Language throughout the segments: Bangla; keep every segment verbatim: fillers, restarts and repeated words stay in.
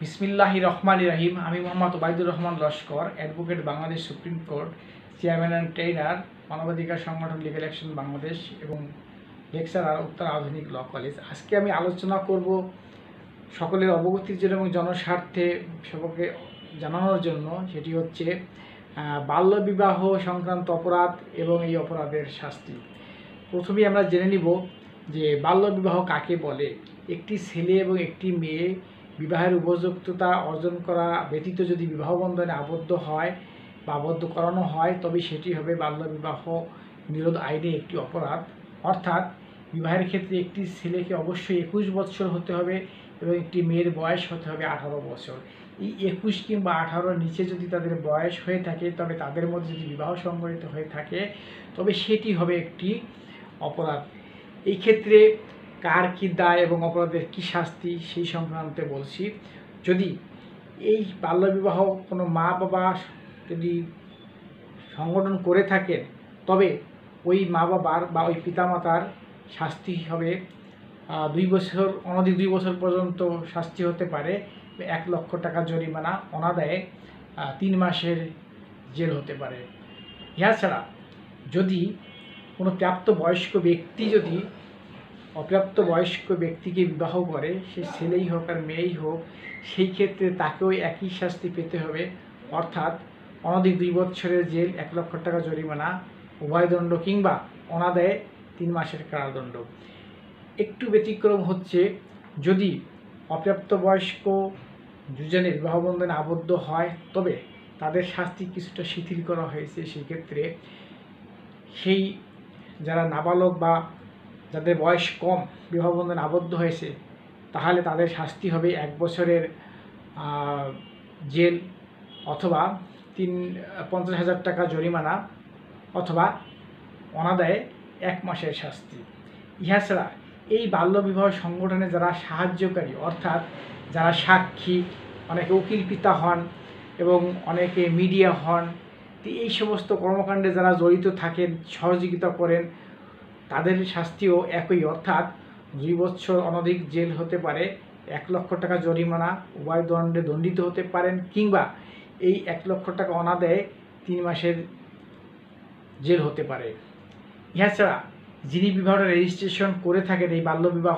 বিসমিল্লাহির রহমানির রহিম। আমি Mohammad Obaidur Rahman Laskar, advocate, Bangladesh supreme court, chairman and trainer, মানবাধিকার সংগঠন লিগ্যাল অ্যাকশন বাংলাদেশ এবং লেকচারার উত্তর আধুনিক ল কলেজ। আজকে আমি আলোচনা করব সকলের অবগতির জন্য এবং জনস্বার্থে সবাইকে জানানোর জন্য, সেটি হচ্ছে বাল্যবিবাহ সংক্রান্ত অপরাধ এবং এই অপরাধের শাস্তি। প্রথমেই আমরা জেনে নিব যে বাল্যবিবাহ কাকে বলে। একটি ছেলে এবং একটি মেয়ে বিবাহের উপযুক্ততা অর্জন করা ব্যতীত যদি বিবাহ বন্ধনে আবদ্ধ হয় বা আবদ্ধ করানো হয়, তবে সেটি হবে বাল্যবিবাহ নিরোধ আইনে একটি অপরাধ। অর্থাৎ বিবাহের ক্ষেত্রে একটি ছেলেকে অবশ্যই একুশ বছর হতে হবে এবং একটি মেয়ের বয়স হতে হবে আঠারো বছর। এই একুশ কিংবা আঠারোর নিচে যদি তাদের বয়স হয়ে থাকে, তবে তাদের মধ্যে যদি বিবাহ সংঘটিত হয়ে থাকে, তবে সেটি হবে একটি অপরাধ। এই ক্ষেত্রে কার কী দায় এবং অপরাধের কী শাস্তি সেই সংক্রান্তে বলছি। যদি এই বাল্যবিবাহ কোনো মা বাবা যদি সংগঠন করে থাকেন, তবে ওই মা বাবার বা ওই পিতামাতার শাস্তি হবে দুই বছর অনধিক দুই বছর পর্যন্ত শাস্তি হতে পারে, এক লক্ষ টাকা জরিমানা, অনাদায়ে তিন মাসের জেল হতে পারে। ইহা ছাড়া যদি কোনো প্রাপ্তবয়স্ক ব্যক্তি যদি অপ্রাপ্ত বয়স্ক ব্যক্তিকে বিবাহ করে, সে ছেলেই হোক আর মেয়েই হোক, সেই ক্ষেত্রে তাকেও একই শাস্তি পেতে হবে। অর্থাৎ অনধিক দুই বছরের জেল, এক লক্ষ টাকা জরিমানা, উভয়দণ্ড কিংবা অনাদায়ে তিন মাসের কারাদণ্ড। একটু ব্যতিক্রম হচ্ছে যদি অপ্রাপ্তবয়স্ক দুজনে বিবাহ বন্ধনে আবদ্ধ হয়, তবে তাদের শাস্তি কিছুটা শিথিল করা হয়েছে। সেক্ষেত্রে সেই যারা নাবালক বা যাদের বয়স কম বিবাহ বন্ধনে আবদ্ধ হয়েছে, তাহলে তাদের শাস্তি হবে এক বছরের জেল অথবা তিন পঞ্চাশ হাজার টাকা জরিমানা অথবা অনাদায়ে এক মাসের শাস্তি। ইহা ছাড়া এই বাল্যবিবাহ সংগঠনে যারা সাহায্যকারী, অর্থাৎ যারা সাক্ষী, অনেকে উকিল পিতা হন এবং অনেকে মিডিয়া হন, এই সমস্ত কর্মকাণ্ডে যারা জড়িত থাকেন, সহযোগিতা করেন, তাদের শাস্তিও একই। অর্থাৎ দুই বছর অনধিক জেল হতে পারে, এক লক্ষ টাকা জরিমানা, উভয় দণ্ডে দণ্ডিত হতে পারেন, কিংবা এই এক লক্ষ টাকা অনাদায়ে তিন মাসের জেল হতে পারে। ইহা ছাড়া যিনি বিবাহটা রেজিস্ট্রেশন করে থাকেন এই বাল্যবিবাহ,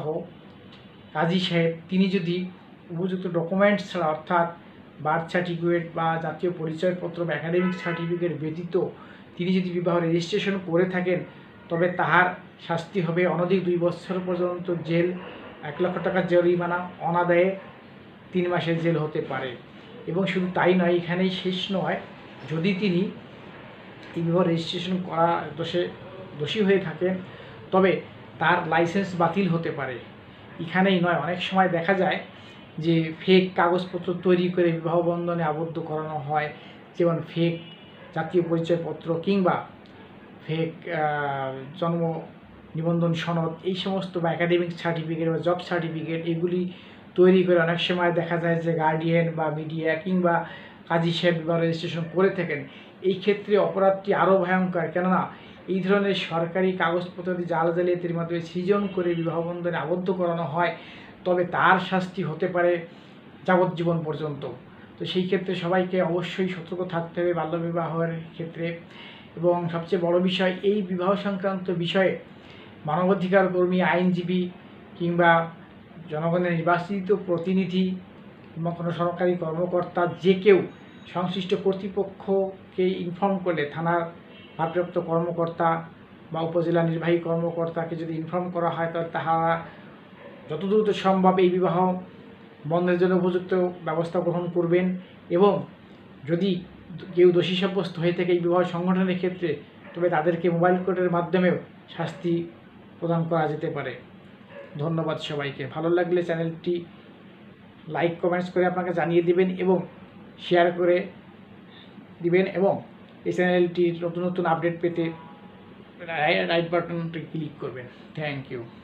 কাজী সাহেব, তিনি যদি উপযুক্ত ডকুমেন্টস ছাড়া, অর্থাৎ বার্থ সার্টিফিকেট বা জাতীয় পরিচয়পত্র বা একাডেমিক সার্টিফিকেট ব্যতীত তিনি যদি বিবাহ রেজিস্ট্রেশন করে থাকেন, তবে তাহার শাস্তি হবে অনধিক দুই বছর পর্যন্ত জেল, এক লক্ষ টাকা জরিমানা, অনাদায়ে তিন মাসের জেল হতে পারে। এবং শুধু তাই নয়, এখানেই শেষ নয়, যদি তিনি এই বিবাহ রেজিস্ট্রেশন করা দোষে দোষী হয়ে থাকেন, তবে তার লাইসেন্স বাতিল হতে পারে। এখানেই নয়, অনেক সময় দেখা যায় যে ফেক কাগজপত্র তৈরি করে বিবাহ বন্ধনে আবদ্ধ করানো হয়, যেমন ফেক জাতীয় পরিচয়পত্র কিংবা ফেক জন্ম নিবন্ধন সনদ, এই সমস্ত বা একাডেমিক সার্টিফিকেট বা জব সার্টিফিকেট, এগুলি তৈরি করে অনেক সময় দেখা যায় যে গার্ডিয়ান বা মিডিয়া কিংবা কাজী সাহেব বিবাহ রেজিস্ট্রেশন করে থাকেন। এই ক্ষেত্রে অপরাধটি আরও ভয়ঙ্কর, কেননা এই ধরনের সরকারি কাগজপত্র যদি জাল জালিয়াতির মাধ্যমে সৃজন করে বিবাহ বন্ধনে আবদ্ধ করানো হয়, তবে তার শাস্তি হতে পারে যাবজ্জীবন পর্যন্ত। তো সেই ক্ষেত্রে সবাইকে অবশ্যই সতর্ক থাকতে হবে বাল্যবিবাহের ক্ষেত্রে। এবং সবচেয়ে বড় বিষয়, এই বিবাহ সংক্রান্ত বিষয়ে মানবাধিকার কর্মী, আইনজীবী কিংবা জনগণের নির্বাচিত প্রতিনিধি কিংবা কোনো সরকারি কর্মকর্তা, যে কেউ সংশ্লিষ্ট কর্তৃপক্ষকে ইনফর্ম করলে, থানার ভারপ্রাপ্ত কর্মকর্তা বা উপজেলা নির্বাহী কর্মকর্তাকে যদি ইনফর্ম করা হয়, তাহলে তাহারা যত দ্রুত সম্ভব এই বিবাহ বন্ধের জন্য উপযুক্ত ব্যবস্থা গ্রহণ করবেন। এবং যদি কেউ দোষী সাব্যস্ত হয়ে থাকে এই বিবাহ সংগঠনের ক্ষেত্রে, তবে তাদেরকে মোবাইল কোর্টের মাধ্যমেও শাস্তি প্রদান করা যেতে পারে। ধন্যবাদ সবাইকে। ভালো লাগলে চ্যানেলটি লাইক কমেন্টস করে আপনাকে জানিয়ে দিবেন এবং শেয়ার করে দিবেন, এবং এই চ্যানেলটির নতুন নতুন আপডেট পেতে রাইট বাটনটি ক্লিক করবেন। Thank you.